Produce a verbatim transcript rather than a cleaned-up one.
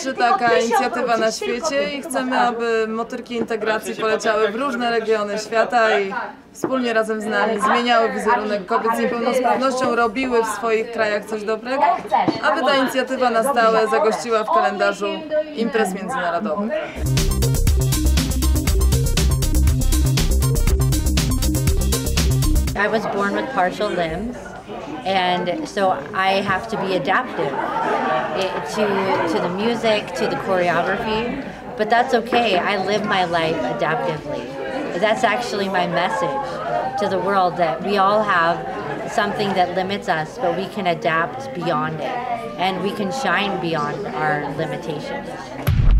pierwsza taka inicjatywa na świecie i chcemy, aby motylki integracji poleciały w różne regiony świata i wspólnie razem z nami zmieniały wizerunek kobiet z niepełnosprawnością, robiły w swoich krajach coś dobrego, aby ta inicjatywa na stałe zagościła w kalendarzu imprez międzynarodowych. I was born with partial limbs, and so I have to be adaptive to, to the music, to the choreography, but that's okay. I live my life adaptively. That's actually my message to the world, that we all have something that limits us, but we can adapt beyond it, and we can shine beyond our limitations.